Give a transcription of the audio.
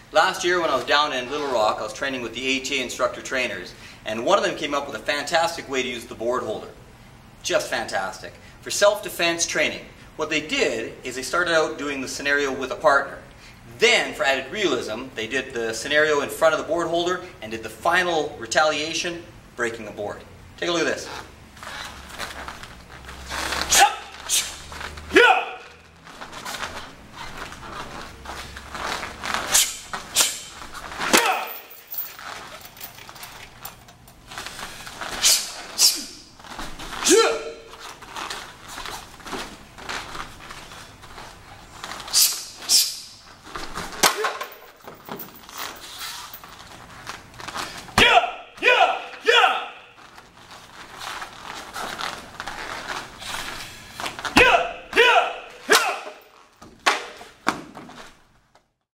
Last year when I was down in Little Rock, I was training with the ATA instructor trainers, and one of them came up with a fantastic way to use the board holder. Just fantastic. For self-defense training, what they did is they started out doing the scenario with a partner. Then, for added realism, they did the scenario in front of the board holder and did the final retaliation, breaking the board. Take a look at this.